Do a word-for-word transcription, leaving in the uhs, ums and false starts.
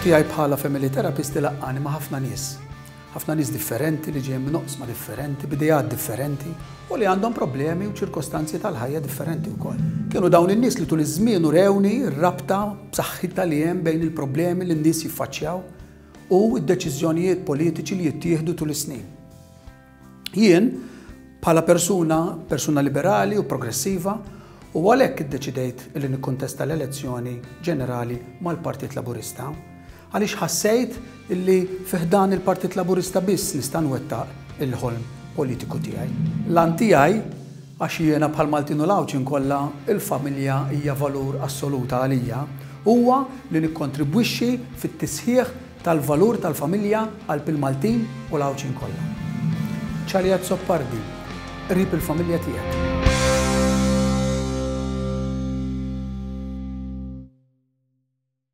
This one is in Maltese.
tiegħi bħala family therapist ilaqqani ma' ħafna nies. Ħafna nies differenti li ġejjin minn oqsma differenti, b'idejat differenti u li għandhom problemi u ċirkostanzi tal-ħajja differenti wkoll. Kienu dawn in-nies li tul iż-żmien urewni r-rabta b'saħħitha li hemm bejn il-problemi li n-nies jiffaċċjaw u d-deċiżjonijiet politiċi li jittieħdu tul is-snin. Jien bħala persuna, persuna liberali u progressiva, u għalhekk iddeċidejt li nikkontesta l-elezzjoni ġenerali mal-Partit Laburista għaliex ħassejt illi fih dan il-Partit Laburista biss nista' nwettaq il-ħolm politiku tiegħi. Lan tiegħi għax jiena bħal Maltin u Lawċin kollha il-familja hija valur assoluta għalija huwa li nikkontribwixxi fit-tisħiħ tal-valur tal-familja għal bil-Maltin u Lawċin kollha. Ċarjat Soppardi, qrib il-familja tiegħek.